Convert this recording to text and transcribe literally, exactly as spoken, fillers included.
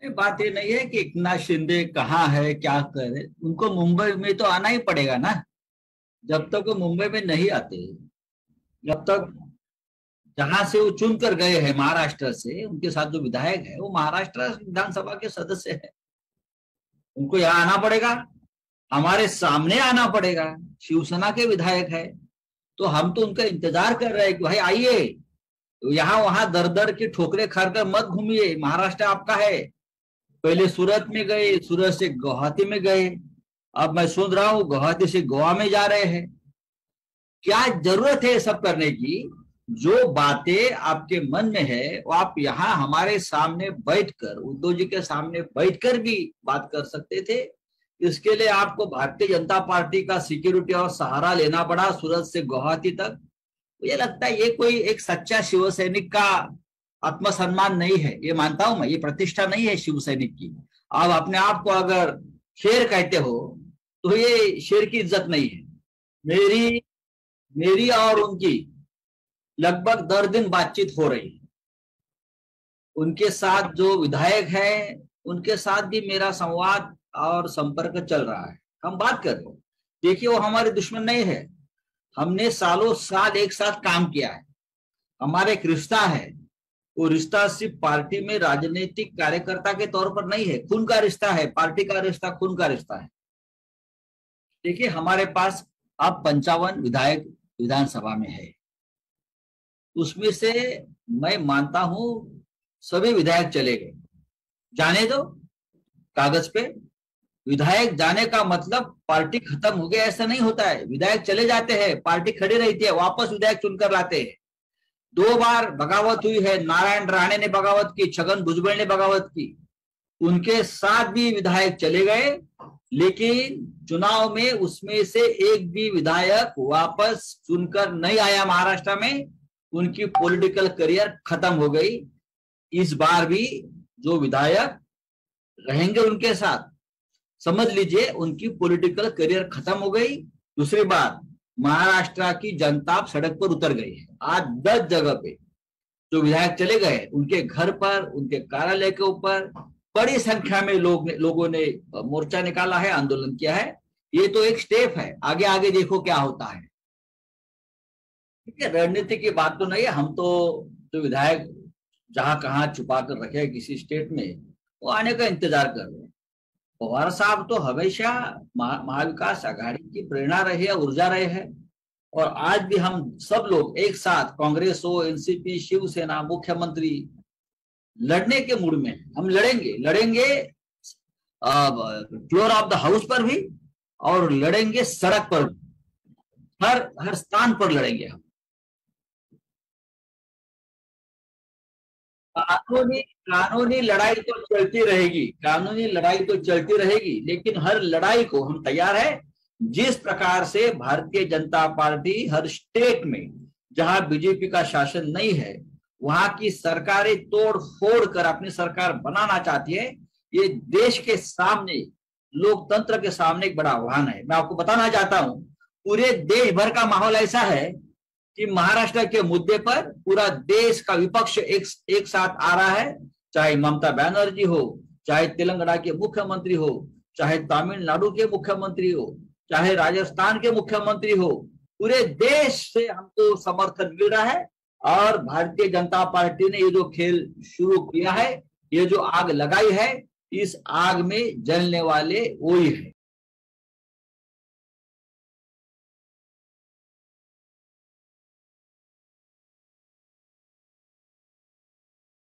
ये बात ये नहीं है कि एकनाथ शिंदे कहाँ है क्या करे, उनको मुंबई में तो आना ही पड़ेगा ना। जब तक वो मुंबई में नहीं आते, जब तक जहां से वो चुन कर गए हैं महाराष्ट्र से, उनके साथ जो विधायक है वो महाराष्ट्र विधानसभा के सदस्य है, उनको यहाँ आना पड़ेगा, हमारे सामने आना पड़ेगा। शिवसेना के विधायक है तो हम तो उनका इंतजार कर रहे हैं कि भाई आइए, यहाँ वहां दर दर की ठोकरे खाकर मत घूमिए, महाराष्ट्र आपका है। पहले सूरत में गए, सूरत से गुवाहाटी में गए, अब मैं सुन रहा हूं गुवाहाटी से गोवा में जा रहे हैं। क्या जरूरत है सब करने की? जो बातें आपके मन में है वो आप यहाँ हमारे सामने बैठकर, उद्धव जी के सामने बैठकर भी बात कर सकते थे। इसके लिए आपको भारतीय जनता पार्टी का सिक्योरिटी और सहारा लेना पड़ा सूरत से गुवाहाटी तक। मुझे लगता है ये कोई एक सच्चा शिव सैनिक का आत्मसम्मान नहीं है, ये मानता हूं मैं, ये प्रतिष्ठा नहीं है शिव सैनिक की। आप अपने आप को अगर शेर कहते हो तो ये शेर की इज्जत नहीं है। मेरी मेरी और उनकी लगभग दर दिन बातचीत हो रही है। उनके साथ जो विधायक हैं उनके साथ भी मेरा संवाद और संपर्क चल रहा है, हम बात कर रहे हैं। देखिए वो हमारे दुश्मन नहीं है, हमने सालों साल एक साथ काम किया है, हमारा एक रिश्ता है। वो रिश्ता सिर्फ पार्टी में राजनीतिक कार्यकर्ता के तौर पर नहीं है, खून का रिश्ता है, पार्टी का रिश्ता खून का रिश्ता है। देखिए हमारे पास अब पंचावन विधायक विधानसभा में है, उसमें से मैं मानता हूं सभी विधायक चले गए, जाने दो। कागज पे विधायक जाने का मतलब पार्टी खत्म हो गया ऐसा नहीं होता है। विधायक चले जाते हैं, पार्टी खड़ी रहती है, वापस विधायक चुनकर लाते हैं। दो बार बगावत हुई है, नारायण राणे ने बगावत की, छगन भुजबल ने बगावत की, उनके साथ भी विधायक चले गए, लेकिन चुनाव में उसमें से एक भी विधायक वापस चुनकर नहीं आया महाराष्ट्र में। उनकी पॉलिटिकल करियर खत्म हो गई। इस बार भी जो विधायक रहेंगे उनके साथ, समझ लीजिए उनकी पॉलिटिकल करियर खत्म हो गई। दूसरी बात, महाराष्ट्र की जनता सड़क पर उतर गई है। आज दस जगह पे जो विधायक चले गए, उनके घर पर, उनके कार्यालय के ऊपर बड़ी संख्या में लोग लोगों ने मोर्चा निकाला है, आंदोलन किया है। ये तो एक स्टेप है, आगे आगे देखो क्या होता है। ठीक है, रणनीति की बात तो नहीं है। हम तो जो विधायक जहां कहां छुपा कर रखे किसी स्टेट में, वो आने का इंतजार कर रहे हैं। पवार साहब तो हमेशा महाविकास आघाड़ी की प्रेरणा रहे है, ऊर्जा रहे हैं, और आज भी हम सब लोग एक साथ, कांग्रेस हो, एनसीपी, शिवसेना, मुख्यमंत्री, लड़ने के मूड में हैं। हम लड़ेंगे लड़ेंगे फ्लोर ऑफ द हाउस पर भी, और लड़ेंगे सड़क पर भी, हर हर स्थान पर लड़ेंगे हम। कानूनी कानूनी लड़ाई तो चलती रहेगी, कानूनी लड़ाई तो चलती रहेगी, लेकिन हर लड़ाई को हम तैयार है। जिस प्रकार से भारतीय जनता पार्टी हर स्टेट में जहां बीजेपी का शासन नहीं है, वहां की सरकारें तोड़ फोड़ कर अपनी सरकार बनाना चाहती है, ये देश के सामने, लोकतंत्र के सामने एक बड़ा आह्वान है। मैं आपको बताना चाहता हूं, पूरे देश भर का माहौल ऐसा है कि महाराष्ट्र के मुद्दे पर पूरा देश का विपक्ष एक एक साथ आ रहा है। चाहे ममता बनर्जी हो, चाहे तेलंगाना के मुख्यमंत्री हो, चाहे तमिलनाडु के मुख्यमंत्री हो, चाहे राजस्थान के मुख्यमंत्री हो, पूरे देश से हमको समर्थन मिल रहा है। और भारतीय जनता पार्टी ने ये जो खेल शुरू किया है, ये जो आग लगाई है, इस आग में जलने वाले वही है।